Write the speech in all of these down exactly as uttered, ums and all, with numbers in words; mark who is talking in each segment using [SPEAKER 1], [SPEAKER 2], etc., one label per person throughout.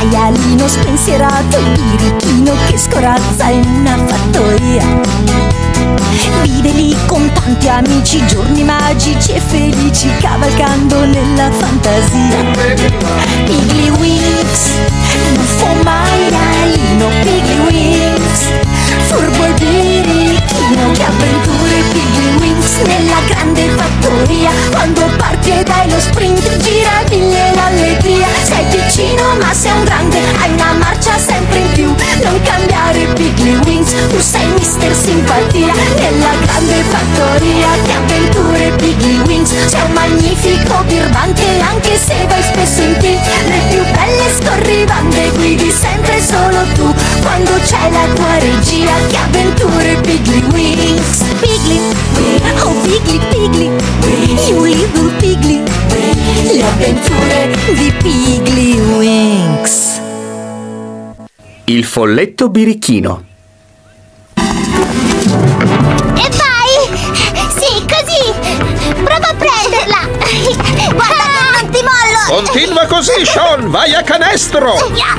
[SPEAKER 1] maialino spensierato, il birichino che scorazza in una fattoria. Vive lì con tanti amici, giorni magici e felici, cavalcando nella fantasia. Piggly-Winks, buffo maialino, Piggly-Winks, furbo e birichino, che avventure Piggly-Winks nella grande fattoria. Quando parti e dai lo sprint, gira mille l'allegria. Sei piccino ma sei un grande, hai una marcia sempre in più. Non cambiare Piggly-Winks, tu sei mister simpatia. Nella grande fattoria, che avventure Piggly-Winks. Sei un magnifico birbante anche se vai spesso in tilt. Le più belle scorribande guidi sempre solo tu. Quando c'è la tua regia, che avventure Piggly-Winks. Piggly, oh Piggly, Piggly, you little Piggly, le avventure di Piggly-Winks.
[SPEAKER 2] Il folletto birichino.
[SPEAKER 3] E vai! Sì, così! Prova a prenderla! Guarda che non ti mollo!
[SPEAKER 4] Continua così, Sean! Vai a canestro!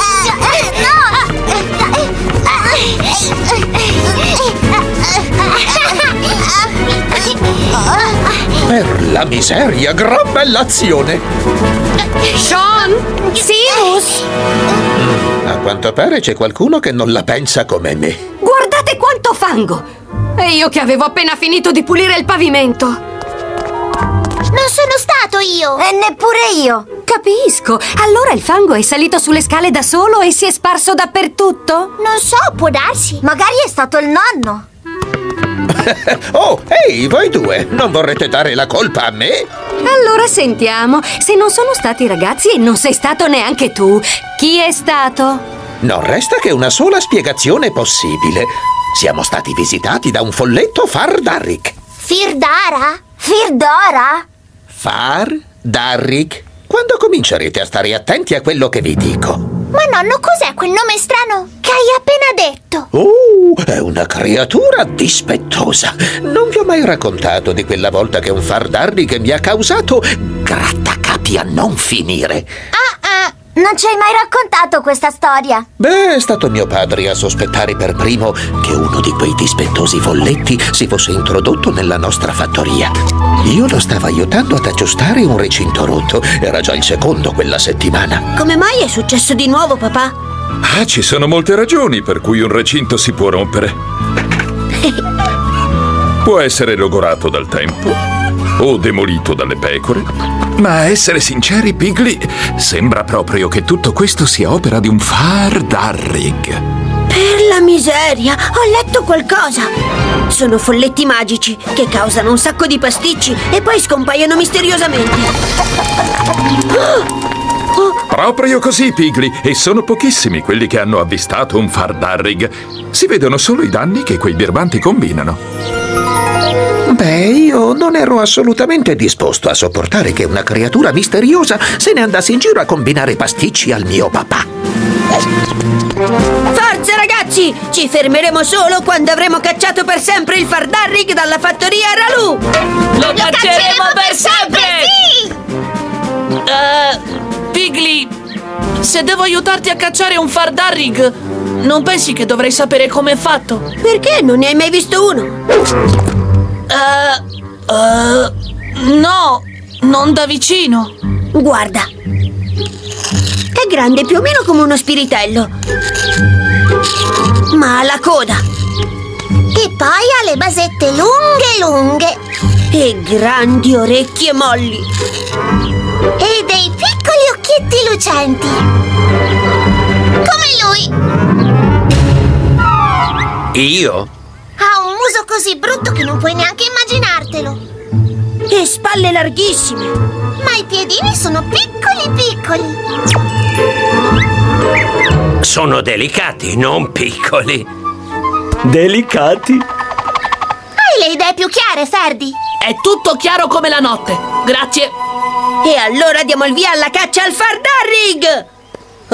[SPEAKER 4] Per la miseria, gran bella azione!
[SPEAKER 5] Sean! Seamus!
[SPEAKER 4] A quanto pare c'è qualcuno che non la pensa come me.
[SPEAKER 5] Guardate quanto fango! E io che avevo appena finito di pulire il pavimento!
[SPEAKER 3] Non sono stato io!
[SPEAKER 1] E neppure io!
[SPEAKER 5] Capisco! Allora il fango è salito sulle scale da solo e si è sparso dappertutto?
[SPEAKER 3] Non so, può darsi.
[SPEAKER 1] Magari è stato il nonno!
[SPEAKER 4] Oh, ehi, voi due! Non vorrete dare la colpa a me?
[SPEAKER 5] Allora sentiamo, se non sono stati i ragazzi e non sei stato neanche tu, chi è stato?
[SPEAKER 4] Non resta che una sola spiegazione possibile. Siamo stati visitati da un folletto Far Darrick.
[SPEAKER 3] Firdara?
[SPEAKER 1] Firdora?
[SPEAKER 4] Far Darrick? Quando comincerete a stare attenti a quello che vi dico?
[SPEAKER 3] Ma nonno, cos'è quel nome strano che hai appena detto?
[SPEAKER 4] Oh, è una creatura dispettosa. Non vi ho mai raccontato di quella volta che un Far Darrick mi ha causato grattacapi a non finire.
[SPEAKER 3] Ah ah!
[SPEAKER 1] Non ci hai mai raccontato questa storia?
[SPEAKER 4] Beh, è stato mio padre a sospettare per primo che uno di quei dispettosi folletti si fosse introdotto nella nostra fattoria. Io lo stavo aiutando ad aggiustare un recinto rotto. Era già il secondo quella settimana.
[SPEAKER 3] Come mai è successo di nuovo, papà?
[SPEAKER 6] Ah, ci sono molte ragioni per cui un recinto si può rompere. Può essere logorato dal tempo o demolito dalle pecore. Ma a essere sinceri, Piggly, sembra proprio che tutto questo sia opera di un Far Darrick.
[SPEAKER 3] Per la miseria, ho letto qualcosa. Sono folletti magici che causano un sacco di pasticci e poi scompaiono misteriosamente.
[SPEAKER 6] Proprio così, Piggly, e sono pochissimi quelli che hanno avvistato un Far Darrick. Si vedono solo i danni che quei birbanti combinano.
[SPEAKER 4] Beh, io non ero assolutamente disposto a sopportare che una creatura misteriosa se ne andasse in giro a combinare pasticci al mio papà.
[SPEAKER 3] Forza ragazzi! Ci fermeremo solo quando avremo cacciato per sempre il Far Darrick dalla fattoria Ralu!
[SPEAKER 7] Lo, Lo cacceremo per sempre!
[SPEAKER 3] Sì!
[SPEAKER 7] Uh, Piggly, se devo aiutarti a cacciare un Far Darrick, non pensi che dovrei sapere come è fatto?
[SPEAKER 3] Perché? Non ne hai mai visto uno?
[SPEAKER 7] Uh, uh, no, non da vicino.
[SPEAKER 3] Guarda, è grande più o meno come uno spiritello, ma ha la coda. E poi ha le basette lunghe lunghe. E grandi orecchie molli. E dei piccoli occhietti lucenti. Come lui.
[SPEAKER 4] Io?
[SPEAKER 3] Ha un muso così brutto che non puoi neanche immaginartelo. E spalle larghissime. Ma i piedini sono piccoli piccoli.
[SPEAKER 8] Sono delicati, non piccoli.
[SPEAKER 2] Delicati?
[SPEAKER 3] Hai le idee più chiare, Ferdi?
[SPEAKER 7] È tutto chiaro come la notte. Grazie.
[SPEAKER 3] E allora diamo il via alla caccia al Far Darrick. Oh,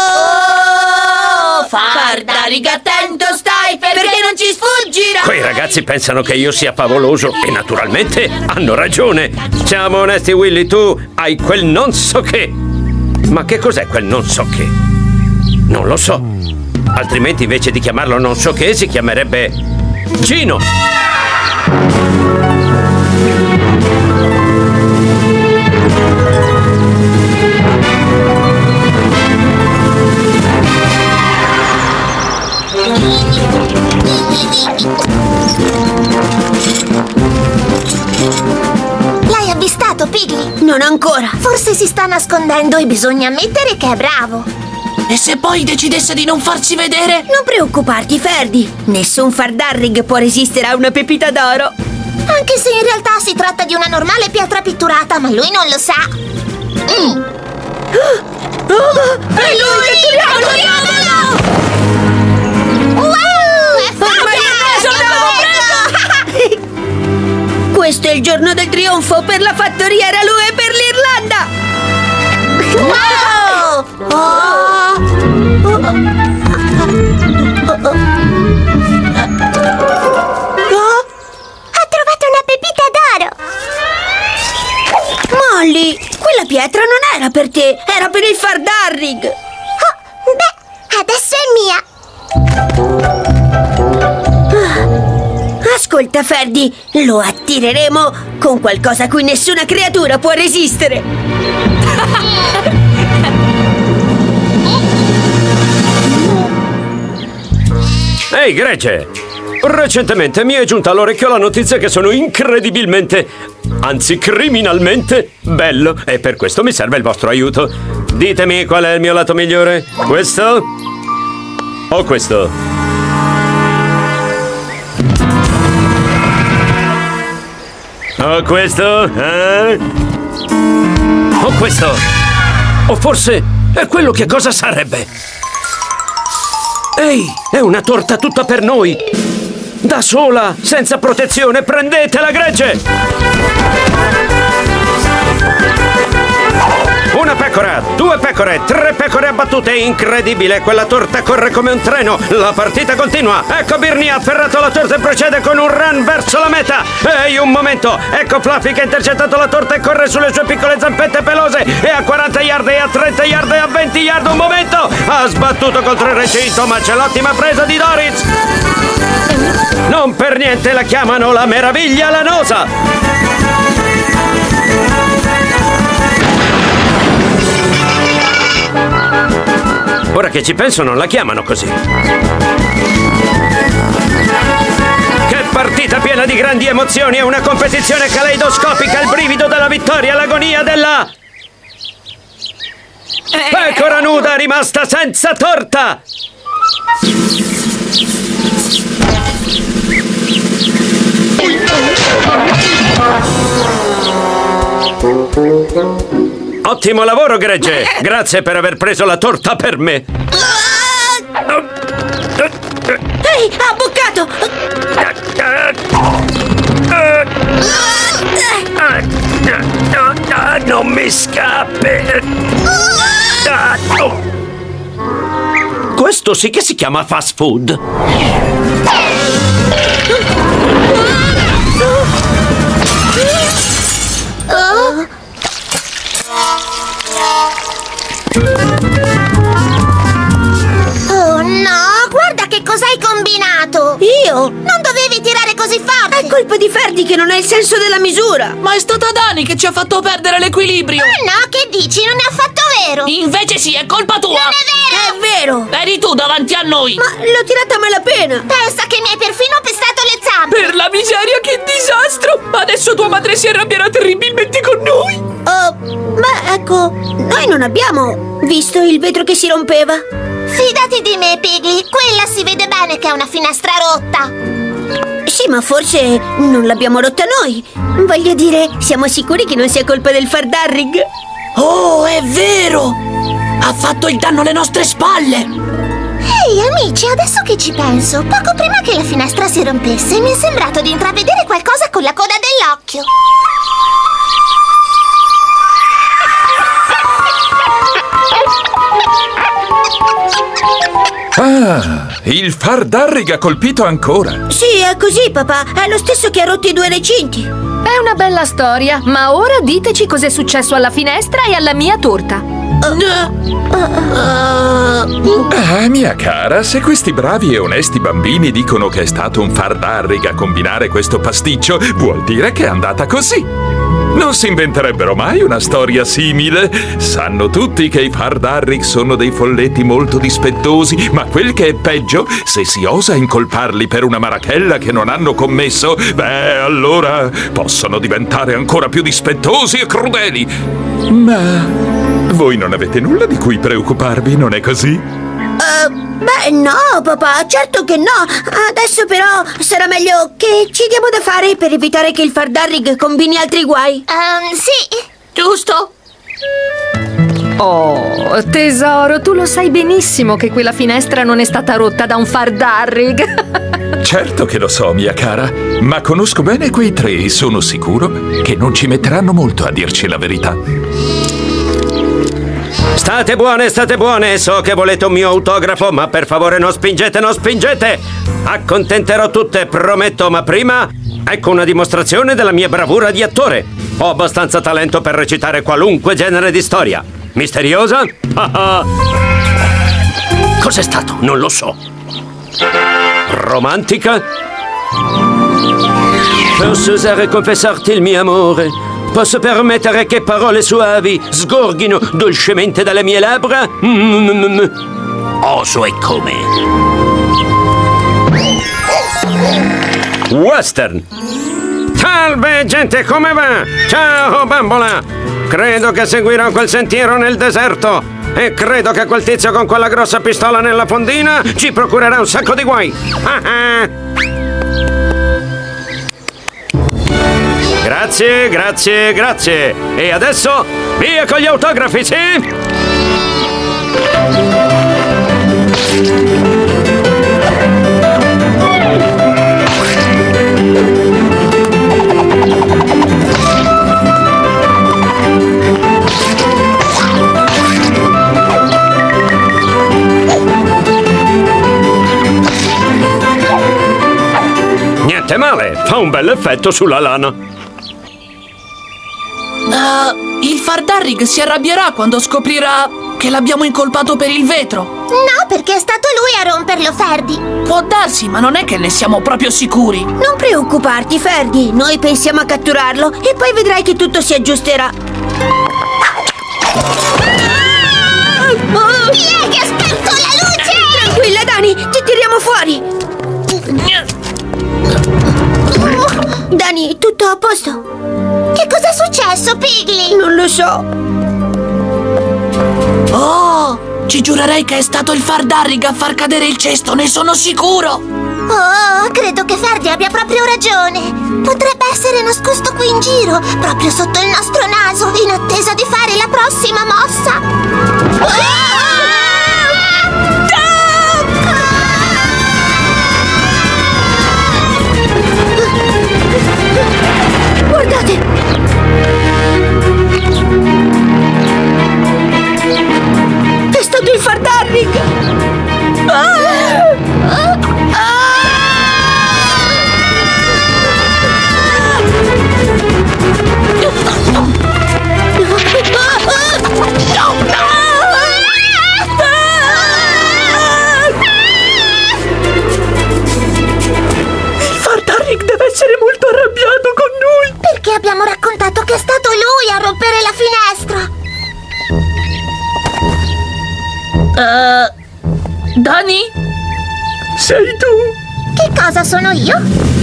[SPEAKER 3] oh Far Darrick, attento stai perché non ci sfuggirà.
[SPEAKER 8] Quei ragazzi pensano che io sia favoloso e naturalmente hanno ragione. Siamo onesti, Willy, tu hai quel non so che. Ma che cos'è quel non so che? Non lo so. Altrimenti invece di chiamarlo non so che si chiamerebbe Gino.
[SPEAKER 3] L'hai avvistato, Piggy?
[SPEAKER 5] Non ancora.
[SPEAKER 3] Forse si sta nascondendo e bisogna ammettere che è bravo.
[SPEAKER 7] E se poi decidesse di non farsi vedere?
[SPEAKER 5] Non preoccuparti, Ferdi. Nessun Fardarrig può resistere a una pepita d'oro.
[SPEAKER 3] Anche se in realtà si tratta di una normale pietra pitturata, ma lui non lo sa. Mm.
[SPEAKER 5] Oh, è lui! Catturiamolo!
[SPEAKER 3] Wow! È
[SPEAKER 5] Ormai l'ho preso! Questo è il giorno del trionfo per la fattoria Ralu e per l'Irlanda!
[SPEAKER 3] Wow! Oh! Ha trovato una pepita d'oro!
[SPEAKER 5] Molly, quella pietra non era per te, era per il Fardarrig!
[SPEAKER 3] Oh, beh, adesso è mia!
[SPEAKER 5] Ascolta, Ferdi, lo attireremo con qualcosa a cui nessuna creatura può resistere!
[SPEAKER 8] Ehi, gregge! Recentemente mi è giunta all'orecchio la notizia che sono incredibilmente, anzi criminalmente, bello e per questo mi serve il vostro aiuto. Ditemi qual è il mio lato migliore? Questo? O questo? O questo? Eh? O questo? O forse è quello che cosa sarebbe? Ehi, è una torta tutta per noi! Da sola, senza protezione, prendetela, gregge! Una pecora, due pecore, tre pecore abbattute, incredibile! Quella torta corre come un treno, la partita continua! Ecco Birnie ha afferrato la torta e procede con un run verso la meta! Ehi, un momento! Ecco Fluffy che ha intercettato la torta e corre sulle sue piccole zampette pelose! E a quaranta yard, e a trenta yard, e a venti yard, un momento! Ha sbattuto contro il recinto, ma c'è l'ottima presa di Doritz! Non per niente la chiamano la meraviglia lanosa! Ora che ci penso non la chiamano così. Che partita piena di grandi emozioni, è una competizione caleidoscopica, il brivido della vittoria, l'agonia della... Pecora nuda rimasta senza torta! Ottimo lavoro, gregge! Grazie per aver preso la torta per me!
[SPEAKER 5] Ehi, ha bucato!
[SPEAKER 8] Non mi scappi! Questo sì che si chiama fast food!
[SPEAKER 3] Oh. Oh no, guarda che cosa hai combinato!
[SPEAKER 5] Io?
[SPEAKER 3] Non dovevi tirare così forte!
[SPEAKER 5] È colpa di Ferdi che non ha il senso della misura!
[SPEAKER 7] Ma è stata Dani che ci ha fatto perdere l'equilibrio!
[SPEAKER 3] Ah no, che dici? Non è affatto vero!
[SPEAKER 7] Invece sì, è colpa tua!
[SPEAKER 3] Non è vero!
[SPEAKER 5] È vero!
[SPEAKER 7] Eri tu davanti a noi!
[SPEAKER 5] Ma l'ho tirata a malapena!
[SPEAKER 3] Pensa che mi hai perfino pestato le zampe!
[SPEAKER 7] Per la miseria, che disastro! Adesso tua madre si arrabbierà terribilmente con noi!
[SPEAKER 5] Oh, beh, ecco, noi non abbiamo visto il vetro che si rompeva.
[SPEAKER 3] Fidati di me, Piggy, quella si vede bene che è una finestra rotta.
[SPEAKER 5] Sì, ma forse non l'abbiamo rotta noi. Voglio dire, siamo sicuri che non sia colpa del Fardarrig?
[SPEAKER 7] Oh, è vero! Ha fatto il danno alle nostre spalle!
[SPEAKER 3] Ehi, amici, adesso che ci penso, poco prima che la finestra si rompesse mi è sembrato di intravedere qualcosa con la coda dell'occhio.
[SPEAKER 6] Ah, il Fardarrig ha colpito ancora.
[SPEAKER 5] Sì, è così, papà. È lo stesso che ha rotto i due recinti.
[SPEAKER 9] È una bella storia, ma ora diteci cos'è successo alla finestra e alla mia torta.
[SPEAKER 6] Ah, mia cara, se questi bravi e onesti bambini dicono che è stato un Fardarrig a combinare questo pasticcio, vuol dire che è andata così. Non si inventerebbero mai una storia simile. Sanno tutti che i Fardarrig sono dei folletti molto dispettosi, ma quel che è peggio, se si osa incolparli per una marachella che non hanno commesso, beh, allora possono diventare ancora più dispettosi e crudeli. Ma voi non avete nulla di cui preoccuparvi, non è così?
[SPEAKER 3] Uh, beh, no, papà, certo che no. Adesso però sarà meglio che ci diamo da fare per evitare che il Fardarrig combini altri guai.
[SPEAKER 1] Um, sì.
[SPEAKER 7] Giusto?
[SPEAKER 5] Oh, tesoro, tu lo sai benissimo che quella finestra non è stata rotta da un Fardarrig.
[SPEAKER 6] Certo che lo so, mia cara, ma conosco bene quei tre e sono sicuro che non ci metteranno molto a dirci la verità.
[SPEAKER 8] State buone, state buone, so che volete un mio autografo, ma per favore non spingete, non spingete! Accontenterò tutte, prometto, ma prima ecco una dimostrazione della mia bravura di attore. Ho abbastanza talento per recitare qualunque genere di storia. Misteriosa? Cos'è stato? Non lo so. Romantica? Posso osare confessarti il mio amore? Posso permettere che parole suavi sgorghino dolcemente dalle mie labbra? Mm-hmm. Oso e come? Western! Salve gente, come va? Ciao bambola! Credo che seguirò quel sentiero nel deserto e credo che quel tizio con quella grossa pistola nella fondina ci procurerà un sacco di guai. Grazie, grazie, grazie. E adesso via con gli autografi, sì? Niente male, fa un bel effetto sulla lana.
[SPEAKER 7] Uh, il Fardarrig si arrabbierà quando scoprirà che l'abbiamo incolpato per il vetro.
[SPEAKER 1] No, perché è stato lui a romperlo, Ferdi.
[SPEAKER 7] Può darsi, ma non è che ne siamo proprio sicuri.
[SPEAKER 3] Non preoccuparti, Ferdi. Noi pensiamo a catturarlo e poi vedrai che tutto si aggiusterà.
[SPEAKER 1] Oh, chi è che ha spento la luce?
[SPEAKER 3] Tranquilla, Dani, ti tiriamo fuori. Dani, tutto a posto?
[SPEAKER 1] Che cosa è successo, Pigli?
[SPEAKER 3] Non lo so.
[SPEAKER 7] Oh, ci giurerei che è stato il Fardarrig a far cadere il cesto, ne sono sicuro.
[SPEAKER 1] Oh, credo che Ferdi abbia proprio ragione. Potrebbe essere nascosto qui in giro, proprio sotto il nostro naso, in attesa di fare la prossima mossa. Ah!
[SPEAKER 3] Guardate! È stato il Fardarrig! Ah! Ah! Il Fardarrig deve essere molto arrabbiato con noi!
[SPEAKER 1] Perché abbiamo raccontato che è stato lui a rompere la finestra.
[SPEAKER 7] Uh, Dani?
[SPEAKER 3] Sei tu?
[SPEAKER 1] Che cosa sono io?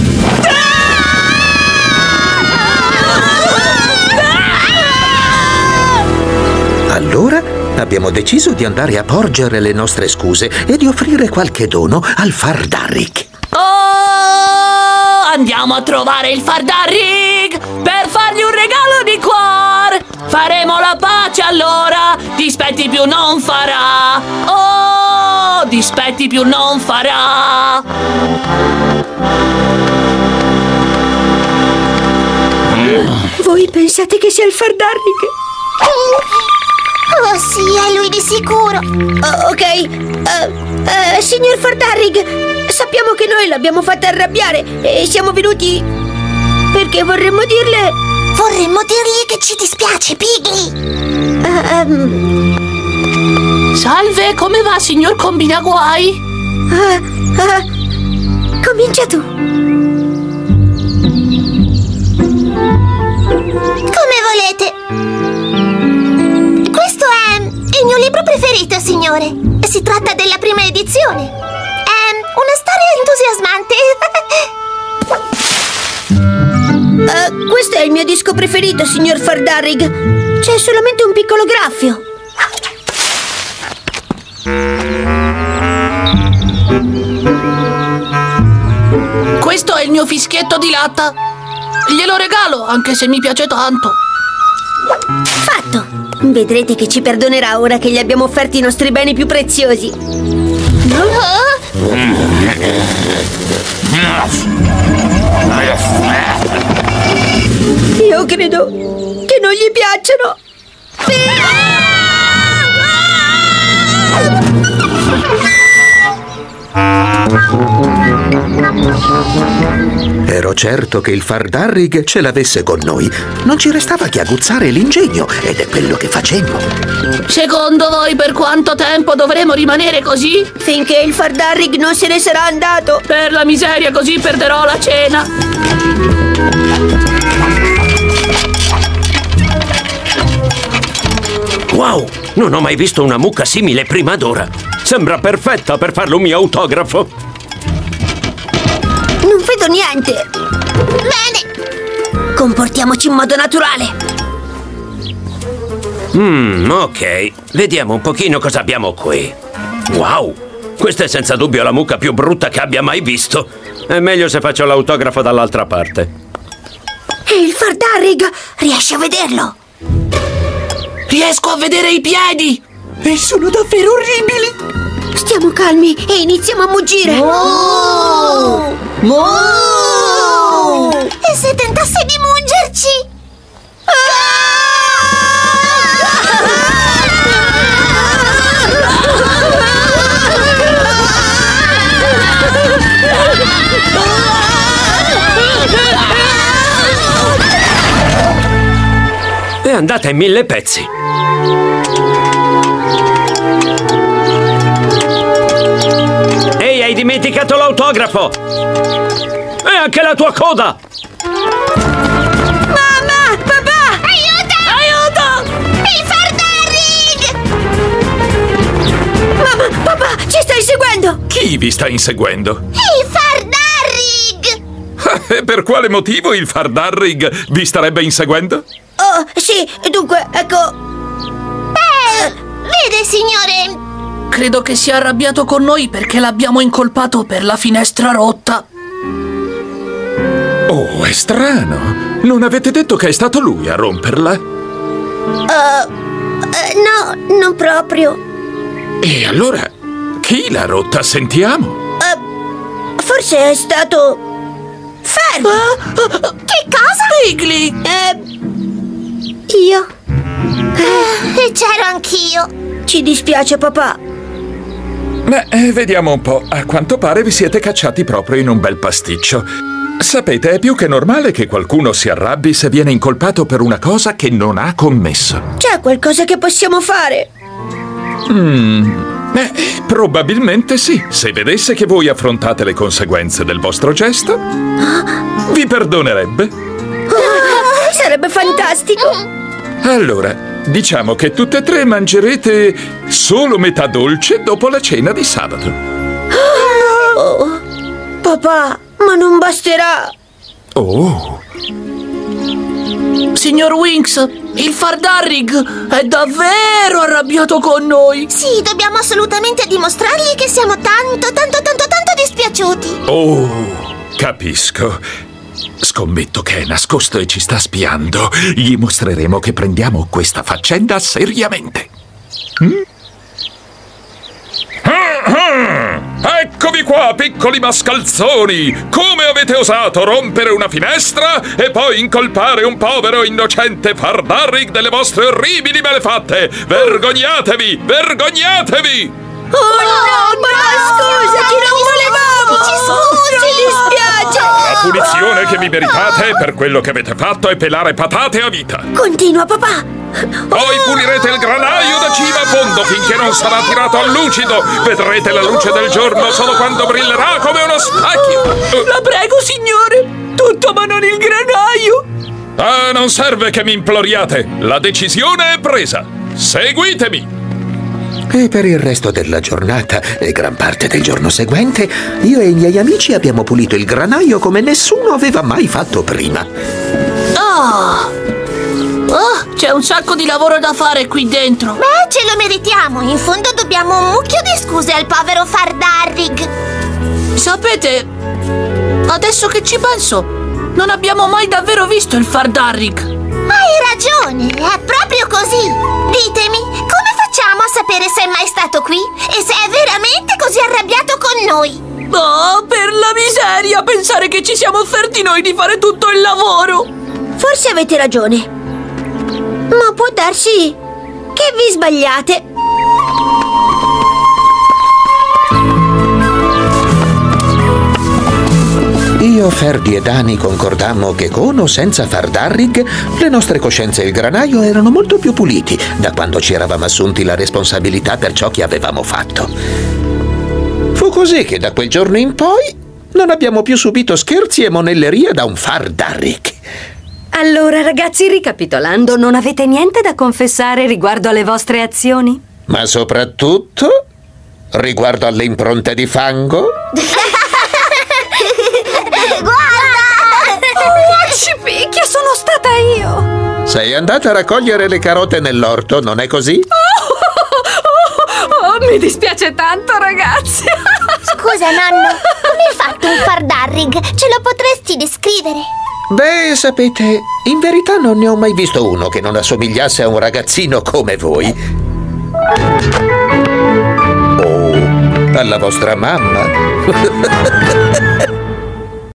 [SPEAKER 4] Allora abbiamo deciso di andare a porgere le nostre scuse e di offrire qualche dono al Fardarrig.
[SPEAKER 7] Oh, andiamo a trovare il Fardarrig per fargli un regalo di cuore. Faremo la pace allora, dispetti più non farà. Oh, dispetti più non farà.
[SPEAKER 3] Voi pensate che sia il Fardarrig?
[SPEAKER 1] Oh sì, è lui di sicuro.
[SPEAKER 3] Oh, ok, uh, uh, signor Fardarrig, sappiamo che noi l'abbiamo fatta arrabbiare e siamo venuti perché vorremmo dirle...
[SPEAKER 1] Vorremmo dirgli che ci dispiace, Pigli.
[SPEAKER 3] Uh, um,
[SPEAKER 7] Salve, come va, signor Combinaguai?
[SPEAKER 3] Uh, uh, comincia tu. Come volete. Questo è il mio libro preferito, signore. Si tratta della prima edizione. È una storia entusiasmante. uh, questo è il mio disco preferito, signor Fardarrig. C'è solamente un piccolo graffio.
[SPEAKER 7] Questo è il mio fischietto di latta. Glielo regalo, anche se mi piace tanto.
[SPEAKER 3] Fatto! Vedrete che ci perdonerà ora che gli abbiamo offerti i nostri beni più preziosi. Io credo che non gli piacciono.
[SPEAKER 4] Ero certo che il Fardarrig ce l'avesse con noi. Non ci restava che aguzzare l'ingegno, ed è quello che facemmo.
[SPEAKER 7] Secondo voi per quanto tempo dovremo rimanere così?
[SPEAKER 3] Finché il Fardarrig non se ne sarà andato.
[SPEAKER 7] Per la miseria, così perderò la cena.
[SPEAKER 8] Wow, non ho mai visto una mucca simile prima d'ora. Sembra perfetta per farle un mio autografo.
[SPEAKER 3] Non vedo niente. Bene. Comportiamoci in modo naturale.
[SPEAKER 8] Mmm, ok. Vediamo un pochino cosa abbiamo qui. Wow, questa è senza dubbio la mucca più brutta che abbia mai visto. È meglio se faccio l'autografo dall'altra parte.
[SPEAKER 3] E il Fardarrig riesce a vederlo.
[SPEAKER 7] Riesco a vedere i piedi!
[SPEAKER 2] E sono davvero orribili!
[SPEAKER 3] Stiamo calmi e iniziamo a muggire.
[SPEAKER 1] Oh! Oh!
[SPEAKER 3] E se tentasse di mungerci?
[SPEAKER 8] È andata in mille pezzi. Ehi, hai dimenticato l'autografo! E anche la tua coda!
[SPEAKER 3] Mamma! Papà!
[SPEAKER 7] Aiuto! Aiuto!
[SPEAKER 3] Il Fardarrig! Mamma! Papà! Ci stai seguendo!
[SPEAKER 6] Chi vi sta inseguendo?
[SPEAKER 3] Il Fardarrig!
[SPEAKER 6] E per quale motivo il Fardarrig vi starebbe inseguendo?
[SPEAKER 3] Oh, sì, dunque, ecco... Beh, vede, signore...
[SPEAKER 7] Credo che sia arrabbiato con noi perché l'abbiamo incolpato per la finestra rotta.
[SPEAKER 6] Oh, è strano. Non avete detto che è stato lui a romperla?
[SPEAKER 3] Uh, uh, no, non proprio.
[SPEAKER 6] E allora, chi l'ha rotta? Sentiamo.
[SPEAKER 3] Uh, forse è stato... Fermi! Uh, che cosa?
[SPEAKER 7] Pigli!
[SPEAKER 3] Eh... Io? Eh, c'ero anch'io. Ci dispiace, papà.
[SPEAKER 6] Beh, eh, vediamo un po'. A quanto pare vi siete cacciati proprio in un bel pasticcio. Sapete, è più che normale che qualcuno si arrabbi se viene incolpato per una cosa che non ha commesso.
[SPEAKER 3] C'è qualcosa che possiamo fare?
[SPEAKER 6] Mm, eh, probabilmente sì. Se vedesse che voi affrontate le conseguenze del vostro gesto, vi perdonerebbe.
[SPEAKER 3] Oh, sarebbe fantastico.
[SPEAKER 6] Allora, diciamo che tutte e tre mangerete solo metà dolce dopo la cena di sabato.
[SPEAKER 3] Oh, papà, ma non basterà.
[SPEAKER 6] Oh.
[SPEAKER 7] Signor Winks, il Fardarrig è davvero arrabbiato con noi.
[SPEAKER 3] Sì, dobbiamo assolutamente dimostrargli che siamo tanto, tanto, tanto, tanto dispiaciuti.
[SPEAKER 6] Oh, capisco. Scommetto che è nascosto e ci sta spiando. Gli mostreremo che prendiamo questa faccenda seriamente. Mm? Eccovi qua, piccoli mascalzoni! Come avete osato rompere una finestra e poi incolpare un povero innocente Fardarrig delle vostre orribili malefatte? Vergognatevi! Vergognatevi!
[SPEAKER 3] Oh no, papà, scusati, non volevamo! Ci scusi! Ci dispiace!
[SPEAKER 6] La punizione che vi meritate per quello che avete fatto è pelare patate a vita.
[SPEAKER 3] Continua, papà!
[SPEAKER 6] Poi pulirete il granaio da cima a fondo finché non sarà tirato a lucido. Vedrete la luce del giorno solo quando brillerà come uno specchio.
[SPEAKER 7] La prego, signore! Tutto ma non il granaio!
[SPEAKER 6] Ah, non serve che mi imploriate. La decisione è presa. Seguitemi.
[SPEAKER 4] E per il resto della giornata e gran parte del giorno seguente, io e i miei amici abbiamo pulito il granaio come nessuno aveva mai fatto prima.
[SPEAKER 7] Oh! Oh, c'è un sacco di lavoro da fare qui dentro.
[SPEAKER 3] Beh, ce lo meritiamo. In fondo dobbiamo un mucchio di scuse al povero Fardarrig.
[SPEAKER 7] Sapete, adesso che ci penso, non abbiamo mai davvero visto il Fardarrig.
[SPEAKER 3] Hai ragione, è proprio così. Ditemi, come facciamo a sapere se è mai stato qui e se è veramente così arrabbiato con noi?
[SPEAKER 7] Oh, per la miseria, pensare che ci siamo offerti noi di fare tutto il lavoro.
[SPEAKER 3] Forse avete ragione. Ma può darsi che vi sbagliate.
[SPEAKER 4] Io, Ferdi e Dani concordammo che con o senza Fardarrig le nostre coscienze e il granaio erano molto più puliti da quando ci eravamo assunti la responsabilità per ciò che avevamo fatto. Fu così che da quel giorno in poi non abbiamo più subito scherzi e monellerie da un Fardarrig.
[SPEAKER 5] Allora, ragazzi, ricapitolando, non avete niente da confessare riguardo alle vostre azioni?
[SPEAKER 4] Ma soprattutto riguardo alle impronte di fango?
[SPEAKER 5] Ci picchia, sono stata io!
[SPEAKER 4] Sei andata a raccogliere le carote nell'orto, non è così?
[SPEAKER 5] Oh, oh, oh, mi dispiace tanto, ragazzi!
[SPEAKER 3] Scusa, nonno, come hai fatto un Fardarrig? Ce lo potresti descrivere?
[SPEAKER 4] Beh, sapete, in verità non ne ho mai visto uno che non assomigliasse a un ragazzino come voi. Oh, alla vostra mamma.